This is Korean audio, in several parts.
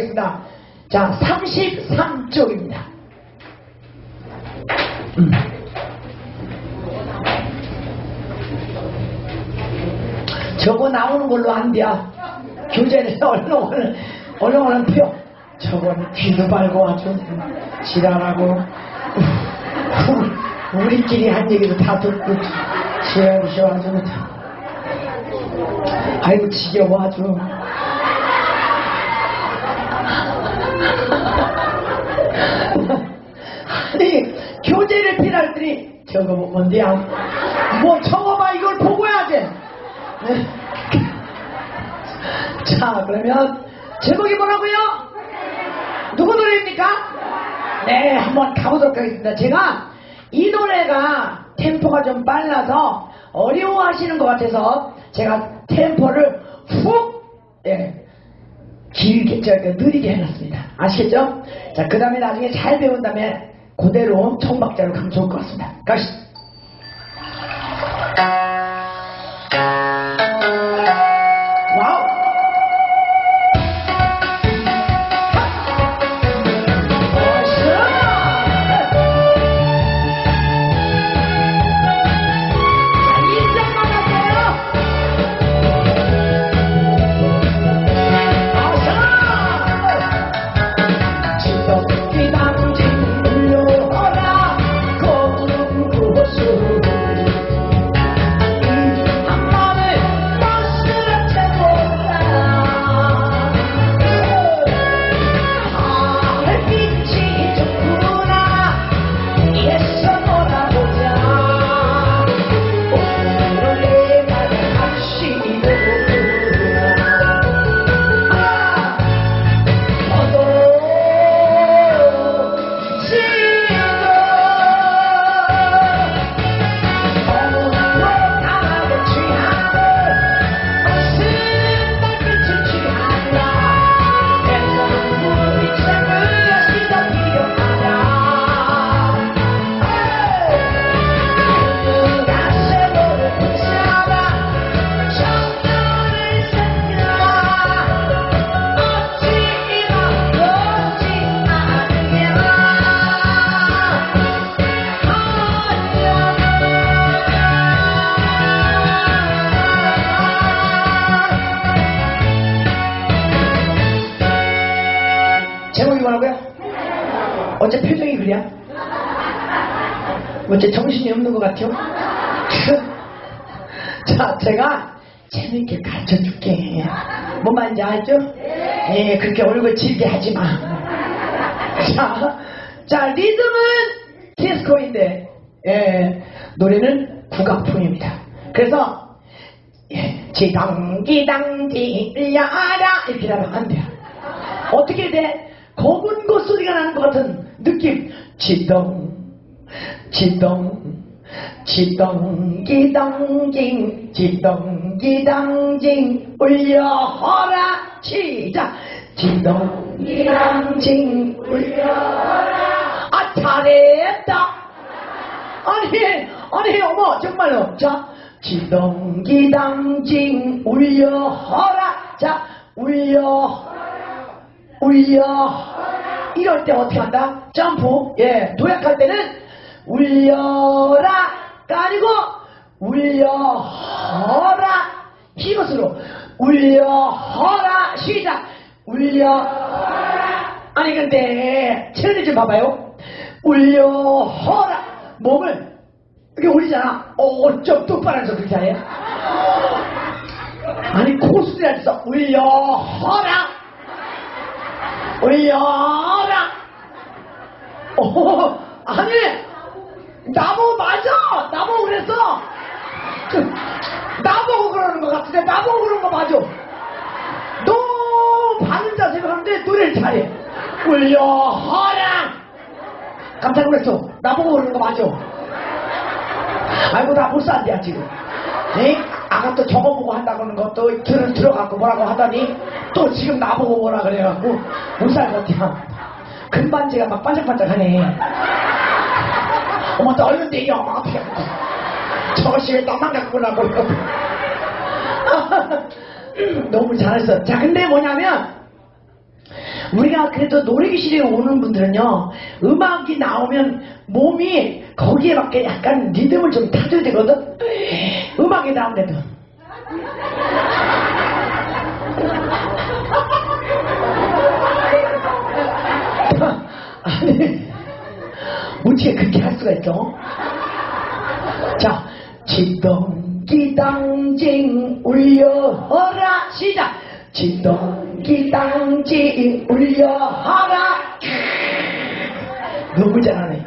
하겠습니다. 자, 33쪽입니다. 저거 나오는 걸로 안 돼. 교재를 얼렁얼렁 펴. 저건 귀도 말고 아주 지랄하고 우리끼리 한 얘기도 다 듣고 지어주셔가지고 아이고 지겨워 아주. 아니 교재를 피랄더니 저거 뭔데야? 뭐 저거 봐 이걸 보고 해야지. 네. 자 그러면 제목이 뭐라고요? 누구 노래입니까? 네 한번 가보도록 하겠습니다. 제가 이 노래가 템포가 좀 빨라서 어려워하시는 것 같아서 제가 템포를 훅 길게 느리게 해놨습니다. 아시겠죠? 자 그 다음에 나중에 잘 배운 다음에 그대로 청박자로 가면 좋을 것 같습니다. 가시죠. 와우! 어째 표정이 그래? 어째 정신이 없는 것 같아요? 자, 제가 재밌게 가르쳐 줄게. 뭔 말인지 알죠? 예, 그렇게 얼굴 질게 하지 마. 자, 리듬은 디스코인데, 노래는 국악풍입니다. 그래서, 지당기당지야라 이렇게 하면 안 돼요. 어떻게 돼? 검은 것 소리가 나는 것 같은 느낌. 지덩 지덩기당징 지덩기당징 울려라. 시작. 지덩기당징 울려라. 아 잘했다. 아니 어머 정말로. 자 지덩기당징 울려라. 자 울려 이럴 때 어떻게 한다? 점프. 도약할 때는 울려라가 아니고 울려라. 이것으로 울려라. 시작. 울려라. 아니 근데 체력이 좀 봐봐요. 울려라. 몸을 이렇게 올리잖아. 좀 똑바로 해서 그렇게 해. 아니 코수리 해서 울려라. 울려라. 아니 나보고 맞아. 나보고 그랬어. 나보고 그러는 것 같은데 나보고 그러는 거 맞아. 너무 바른 자세로 하는데 노래를 잘해. 울려라. 깜짝 놀랐어. 나보고 그러는 거 맞아. 아이고 나 못 산대야 지금. 아까 또 저거 보고 한다고 하는 것도 들어갖고 뭐라고 하더니 또 지금 나보고 뭐라 그래갖고 못 살 것 같아. 금반지가 막 반짝반짝하네. 어머 또 얼른 내려. 어떻게 저것이 왜 나만 갖고 나고. 너무 잘했어. 자 근데 뭐냐면 우리가 그래도 노래교실에 오는 분들은요, 음악이 나오면 몸이 거기에 맞게 약간 리듬을 좀 타줘야 되거든. 음악이 나오는데도. 아니, 어떻게 그렇게 할 수가 있어? 자, 지덩기당징 울려라. 시작. 지덩기당징 울려라. 너무 잘하네.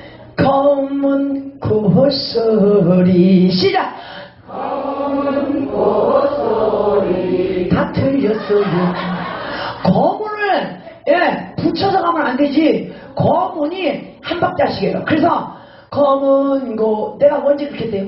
검은 고소리. 시작. 검은 고소리. 다 틀렸어요. 검은을 붙여서 가면 안 되지. 검은이 한 박자씩이에요. 그래서 검은 고, 내가 언제 그렇게 했대요?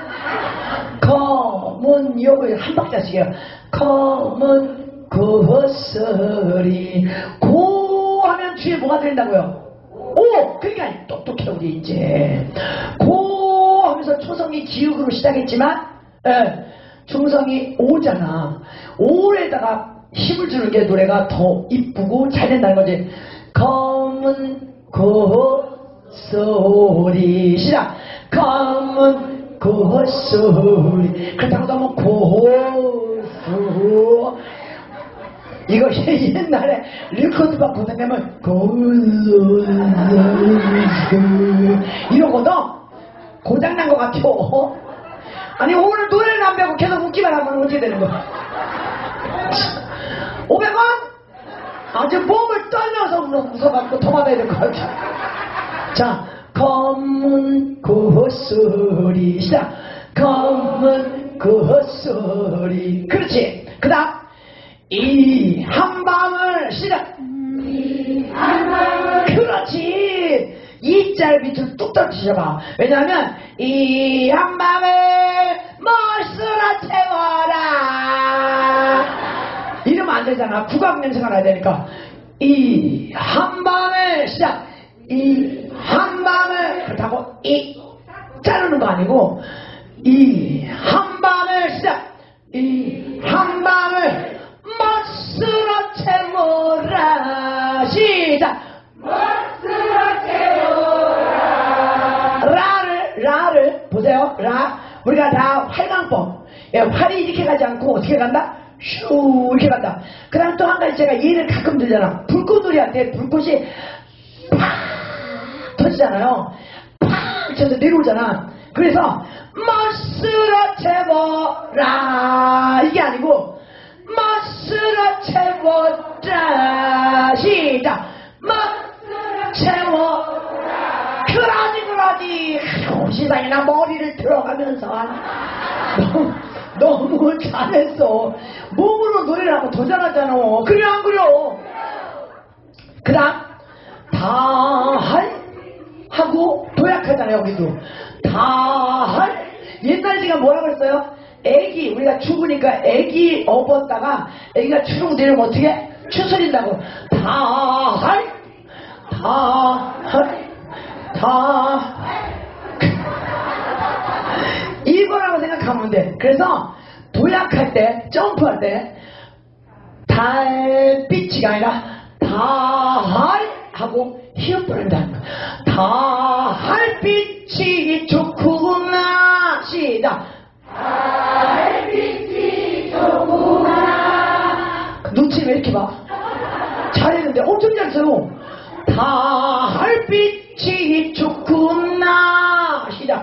검은 요거 한 박자씩이에요. 검은 고소리. 고 하면 뒤에 뭐가 들린다고요? 오! 그러니까 똑똑해 우리 이제. 고 하면서 초성이 기역으로 시작했지만 중성이 오잖아. 오에다가 힘을 주는 게 노래가 더 이쁘고 잘 된다는 거지. 검은 고소리. 시작. 검은 고소리. 그렇다고 너무 고소. 이거 옛날에 리코드방 보내면 고소리 이러거든. 고장난 것 같아. 아니 오늘 노래를 안 배우고 계속 웃기만 하면 어떻게 되는 거야? 500원? 아주 몸을 떨면서 웃어갖고 더 받아야 될 것 같아. 자, 검은 고소리. 시작. 검은 고소리. 그렇지. 그 다음 이 한밤을. 시작. 이 한밤을. 그렇지. 이자를 밑으로 뚝 떨어뜨려봐. 왜냐하면 이 한밤을 멋으로 채워라 이러면 안 되잖아. 국악냄새가 나야 되니까. 이 한밤을. 시작. 이 한밤을. 그렇다고 이 자르는 거 아니고 이 한밤을. 시작. 이 한밤을 멋으로 채워라. 시작. 멋으로 채워라. 라를 보세요. 라. 우리가 다 활강법. 활이 이렇게 가지 않고 어떻게 간다? 슈 이렇게 간다. 그 다음 또 한 가지 제가 예를 가끔 들잖아. 불꽃놀이 할 때 불꽃이 팍 터지잖아요. 팍 쳐서 내려오잖아. 그래서 멋으로 채워라 이게 아니고 멋으로 채워라. 시작. 멋으로 채워라. 그러지. 시상이나 머리를 들어가면서 너무 잘했어. 몸으로 노래를 하면 더 잘하잖아. 그래 안 그려? 그 다음 다할 하고 도약하잖아요. 여기도 다할. 옛날 제가 뭐라 그랬어요? 애기 우리가 죽으니까 애기 업었다가 애기가 추룩 내리면 어떻게? 추스린다고. 다할 이거라고 생각하면 돼. 그래서 도약할 때 점프할 때 달빛이가 아니라 다할 하고 히읗 부른다는 거야. 달빛이 좋구나. 시작. 달빛이 좋구나. 눈치 왜 이렇게 봐? 잘했는데 엄청 잘했어요. 달빛이 좋구나. 시작.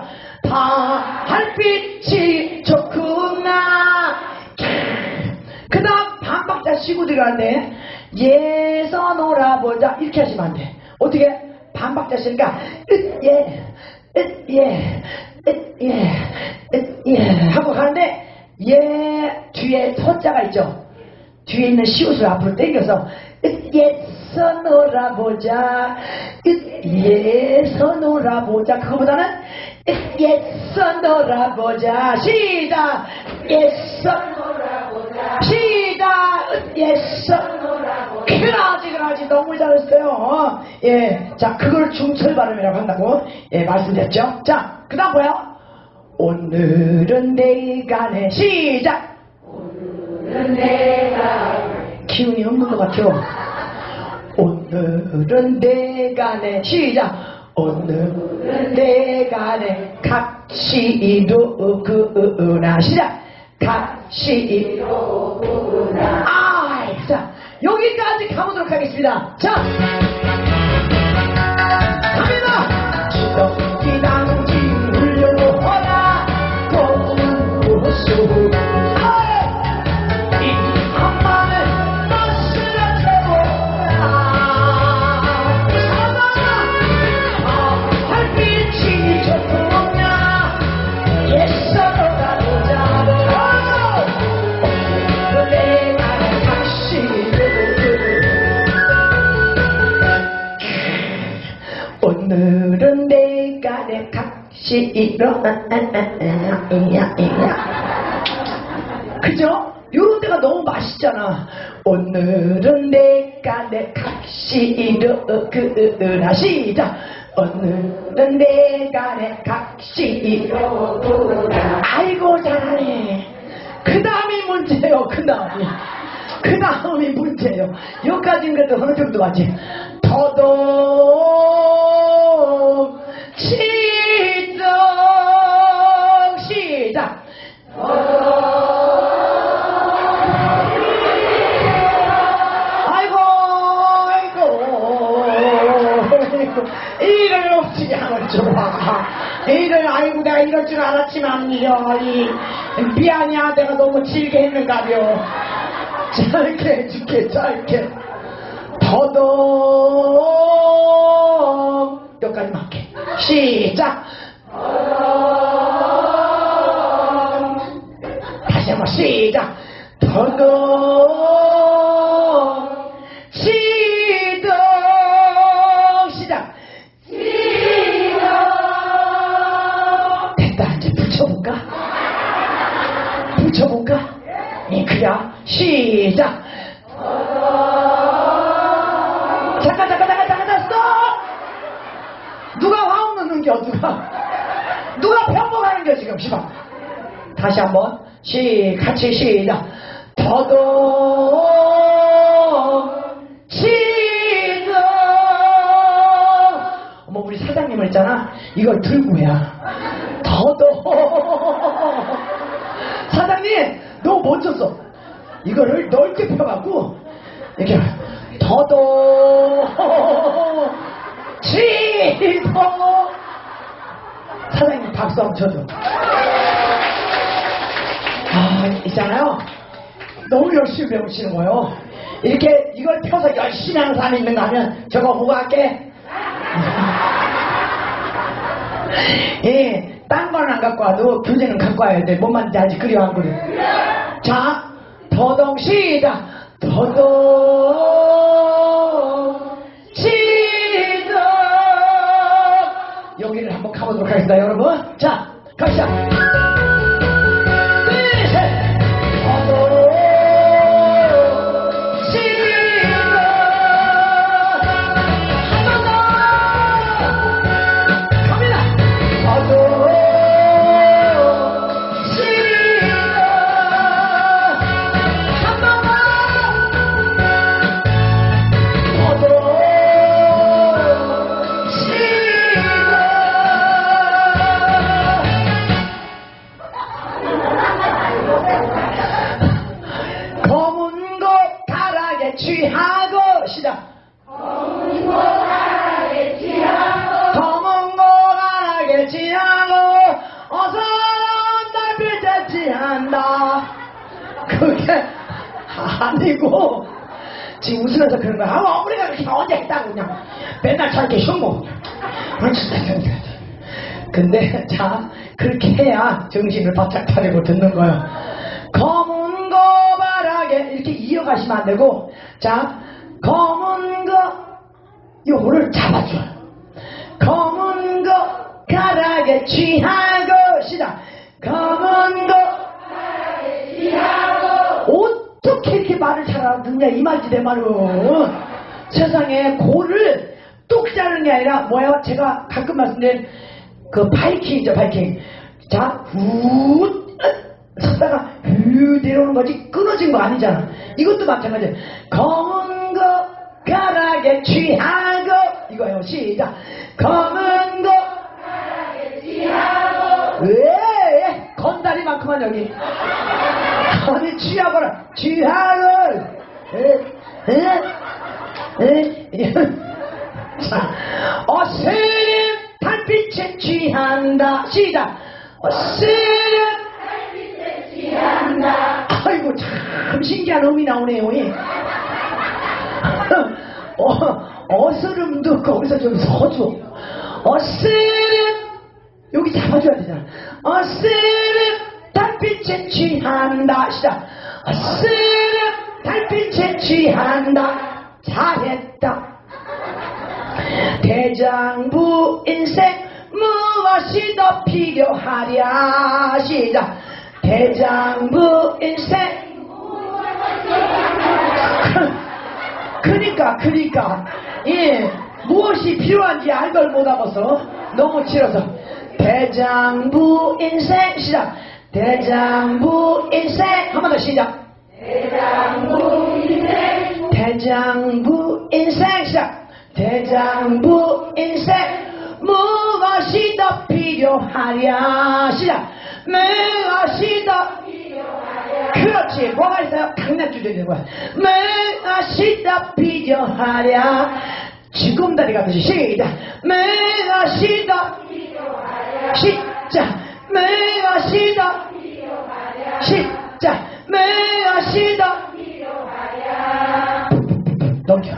달빛이 좋구나. 그 다음 반박자 쉬고 들어가는데 예서 놀아보자 이렇게 하시면 안 돼. 어떻게? 반박자 쉬니까 하고 가는데 예 뒤에 서자가 있죠. 뒤에 있는 시옷을 앞으로 당겨서 예서 놀아보자. 예서 놀아보자. 그거보다는 예서 놀아보자. 시작. 예서 놀아보자. 시작. 예서 놀아보자. 그러지 너무 잘했어요. 예, 자 그걸 중철 발음이라고 한다고 말씀드렸죠. 자 그 다음 뭐야? 오늘은 내가 내. 시작. 오늘은 내가 기운이 없는 것 같아요. 오늘은 내가 내 시작 오늘은 내가 내 각시이로구나 시작 각시이로구나 자 여기까지 가보도록 하겠습니다. 자 갑니다. 지덩지당지 울려오라 고수 이 한마늘 맛을 채워라 사나 달빛이 좋구나 옛서로가 도자로 내가 다시 오늘은 내가 내 각시로 그죠? 요런 데가 너무 맛있잖아. 오늘은 내가 내 각시로 그나 시작 오늘은 내가 내 각시로 아이고 잘하네. 그 다음이 문제예요. 그 다음이 문제예요. 여기까지는 그래도 어느 정도 맞지. 더덕 시작 시작 아이고 이를 없지 않을 줄 알아. 이를 아이고 내가 이럴 줄 알았지만 미안이야 내가 너무 길게 했는가벼. 짧게 해줄게 짧게. 더덕 여기까지 맞게 시작 다시 한번 시작 더덕 시작 됐다. 이제 붙여볼까 그야 시작 잠깐 스톱. 누가 화음 넣는겨 누가 편법하는겨 지금 시방. 다시 한번 같이 시작 더덕 시작 어머 우리 사장님을 있잖아 이걸 들고 해야 더덕 사장님 너무 멋졌어. 이거를 넓게 펴갖고 이렇게 더덕 시덕 사장님 박수 한번 쳐줘. 있잖아요 너무 열심히 배우시는 거예요. 이렇게 이걸 펴서 열심히 하는 사람이 있는가 하면 저거 보고 할게. 예, 딴 건 안 갖고 와도 교재는 갖고 와야 돼. 뭔 말인지 아직 그려 안 그려. 자 더덕 시작 더덕 시작 여기를 한번 가보도록 하겠습니다 여러분. 자 갑시다. 취하고 시작 검은 고가락에 취하고 어서 달빛에 취한다. 그게 아니고 지금 웃으면서 그런 거야. 우리가 그렇게 언제 했다고 그냥 맨날 저렇게 흉모 근데 자 그렇게 해야 정신을 바짝 차리고 듣는 거야. 검은 고바락에 이렇게 이어가시면 안 되고 자 검은 거 요거를 잡아줘요. 검은 거 가락에 취하고 시작 검은 거 가락에 취하고 어떻게 이렇게 말을 잘 알아듣냐 이 말이지 내 말은. 세상에 고를 뚝 자르는 게 아니라 뭐야 제가 가끔 말씀드린 그 바이킹이죠 바이킹. 자 후 섰다가 내려오는 거지 끊어진 거 아니잖아. 이것도 마찬가지야. 검은 거 가락에 취하고 이거요. 시작. 검은 거 가락에 취하고 왜 건다리만큼만 여기 아니 취하거라 취하고 자 어스름 달빛에 취한다. 시작. 어스름 달빛에 취한다. 아이고 참 신기한 음이 나오네요. 어스름도 거기서 좀 서줘. 어스름 여기 잡아줘야 되잖아. 어스름 달빛에 취한다. 시작. 어스름 달빛에 취한다. 잘했다. 대장부 인생 무엇이 더 필요하랴. 시작. 대장부 인생 그러니까 예 무엇이 필요한지 알 걸 못 알아서 너무 길어서 대장부 인생. 시작. 대장부 인생 한 번 더. 시작. 대장부 인생 대장부 인생. 시작. 대장부 인생 무엇이 더 필요하랴. 시작. 무엇이 더 필요하랴. 그렇지. 뭐가 있어요? 강남주제 되는 거야. 무엇이 더 필요하랴. 쥐곰다리 같듯이. 시작. 무엇이 더 필요하랴. 시작. 무엇이 더 필요하랴. 시작. 무엇이 더 필요하랴. 넘겨.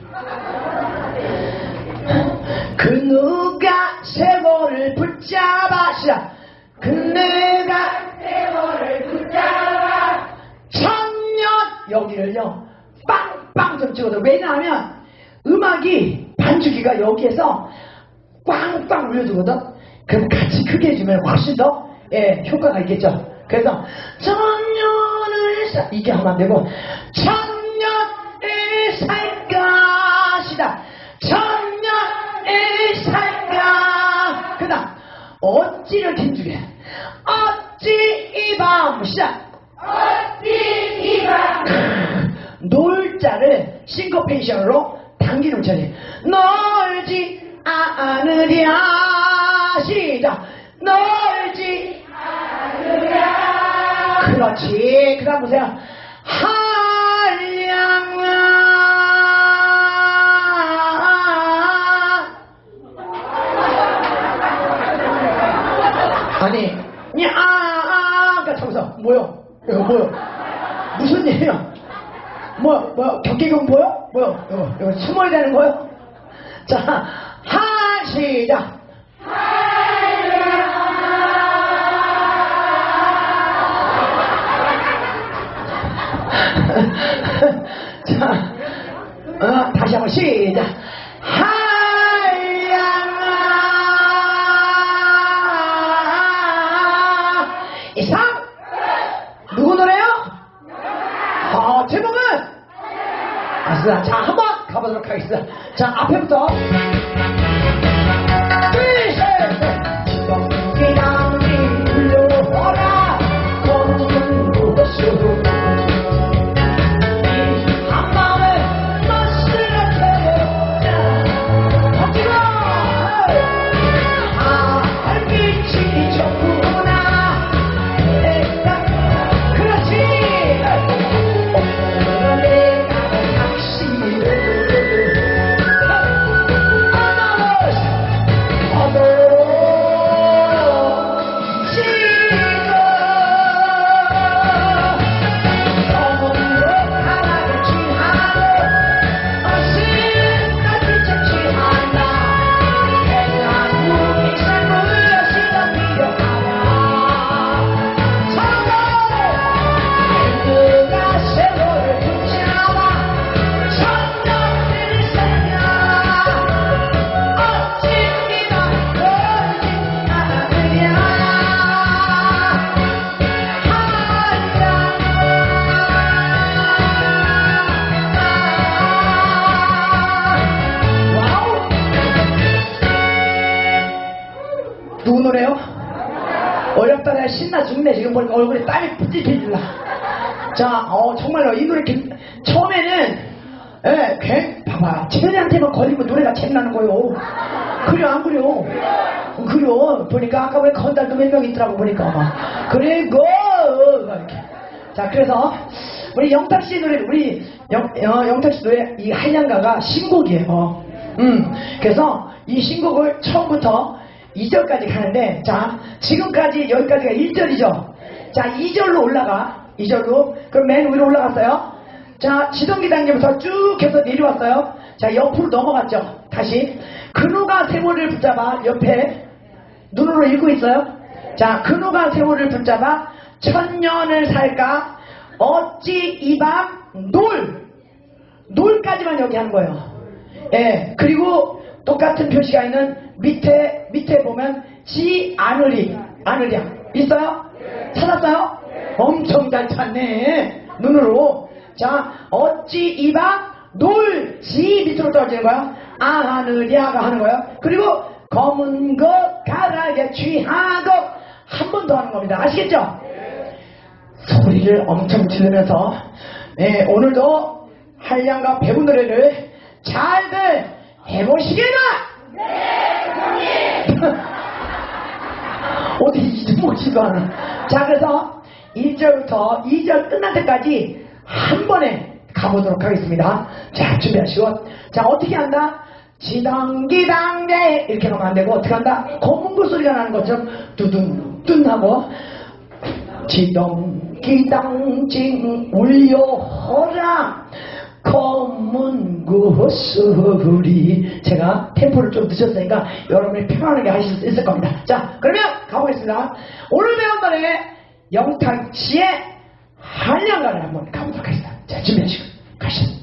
그 누가 세월을 붙잡아. 시작. 그 누가 세월을 붙잡아 천년 여기를요 빵빵 좀 찍어도. 왜냐하면 음악이 반주기가 여기에서 빵빵 울려주거든. 그럼 같이 크게 해주면 훨씬 더 효과가 있겠죠. 그래서 천년을 이게 하면 안 되고 천년을 살까. 시다. 천년을 살까. 그 다음 어찌를 힘주게. 어찌 이 밤. 시작. 어찌 이밤 놀자를 싱코페이션으로 당기는 차례. 놀지 않으랴. 시작. 놀지 않으랴. 그렇지. 그 다음 보세요. 아니, 그러니까 참서 뭐요? 이거 뭐요? 무슨 일이야? 뭐야? 경기경 뭐요? 뭐요? 이거 숨어야 되는 거요? 자, 시작. 자, 다시 한번 시작. 이상? 누구 노래요? 제목은? 아싸. 자, 한번 가보도록 하겠습니다. 자, 앞에부터. 둘, 셋, 넷. 경기장이 불러오라. 검은 무엇이오. 누구 노래요? 어렵다. 신나 죽네. 지금 보니까 얼굴에 땀이 뿌질뿌질나. 자, 정말로 이 노래 처음에는 예, 봐봐. 쟤네한테만 걸리면 노래가 재미나는 거요. 그래, 안 그래요? 그래요. 보니까 아까 왜 건달도 몇 명 있더라고, 보니까. 그리고, 이렇게. 자, 그래서, 우리 영탁씨 노래, 우리 영탁씨 노래, 이 한량가가 신곡이에요. 그래서 이 신곡을 처음부터 2절까지 가는데, 자, 지금까지 여기까지가 1절이죠. 자, 2절로 올라가. 2절로. 그럼 맨 위로 올라갔어요. 자, 지성기 단계부터 쭉 해서 내려왔어요. 자, 옆으로 넘어갔죠. 다시. 그누가 세월을 붙잡아. 옆에 눈으로 읽고 있어요. 자, 그누가 세월을 붙잡아 천년을 살까 어찌 이 밤 놀까지만 여기 하는 거예요. 예. 그리고 똑같은 표시가 있는 밑에 보면 지 않으랴 있어요? 찾았어요? 엄청 잘 찾네. 눈으로. 자, 어찌 이 밤 놀지 밑으로 떨어지는 거야. 하느랴가 하는 거예요. 그리고 검은 것 가라게 취하고 한 번 더 하는 겁니다. 아시겠죠? 소리를 엄청 지르면서 오늘도 한량가 배우 노래를 잘들 해보시게나. 네, 형님. 어디 잊어먹지도 않아. 자, 그래서 1절부터 2절 끝날 때까지 한 번에 가보도록 하겠습니다. 자, 준비하시고. 자, 어떻게 한다? 지덩기당대 이렇게 하면 안 되고 어떻게 한다? 검은구 소리가 나는 것처럼 두둔 하고 지덩기당징 울려허라 검은구 소리. 제가 템포를 좀 늦었으니까 여러분이 편안하게 하실 수 있을 겁니다. 자, 그러면 가보겠습니다. 오늘 배운 노래 영탁씨의 한량가를 한번 가보도록 하겠습니다. 자, 준비하시고 가시죠.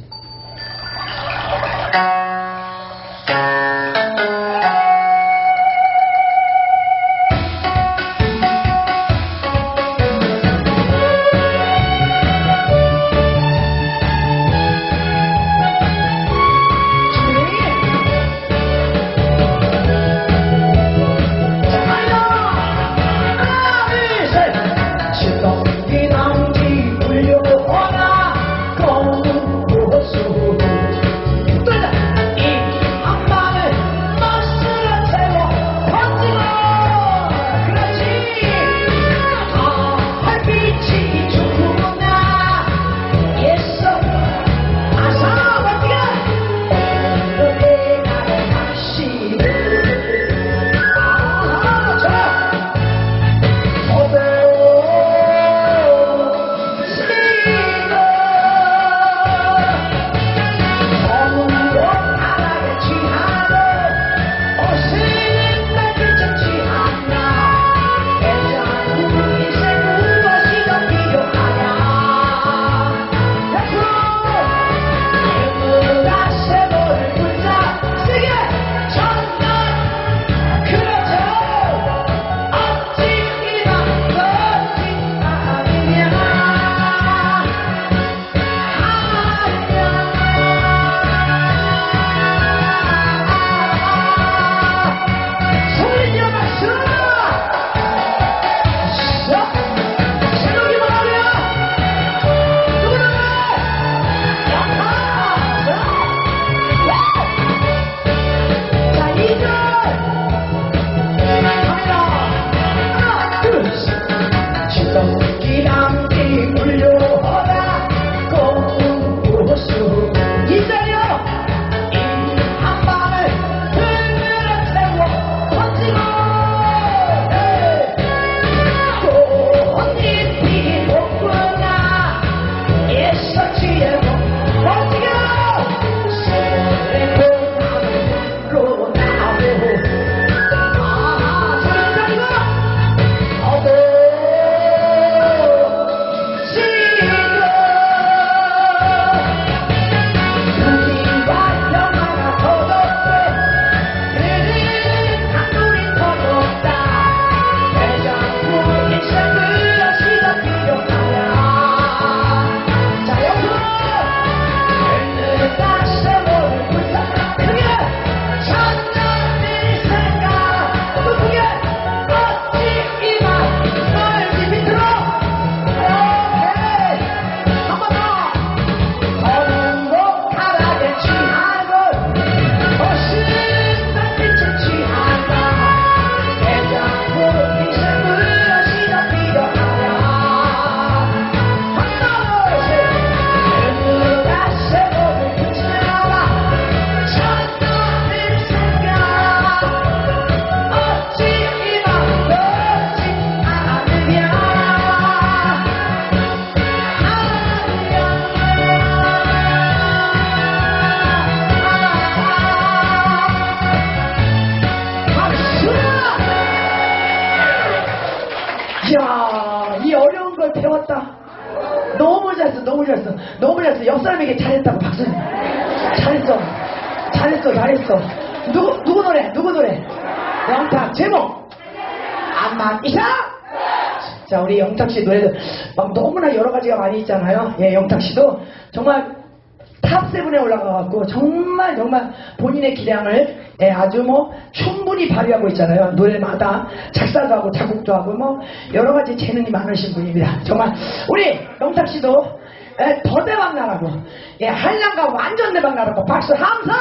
이야, 이 어려운 걸 배웠다. 너무 잘했어, 너무 잘했어, 너무 잘했어. 옆 사람에게 잘했다고 박수. 잘했어, 잘했어, 잘했어. 누구 노래? 누구 노래? 영탁. 제목 암만 이상. 자, 우리 영탁 씨 노래도 막 너무나 여러 가지가 많이 있잖아요. 예, 영탁 씨도 정말 탑7에 올라가갖고 정말 본인의 기량을 아주 뭐 충분히 발휘하고 있잖아요. 노래마다 작사도 하고 작곡도 하고 뭐 여러 가지 재능이 많으신 분입니다. 정말 우리 영탁 씨도 더 대박 나라고, 한량과 완전 대박 나라고 박수 함성!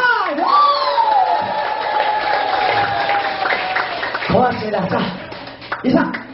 고맙습니다. 자, 이상.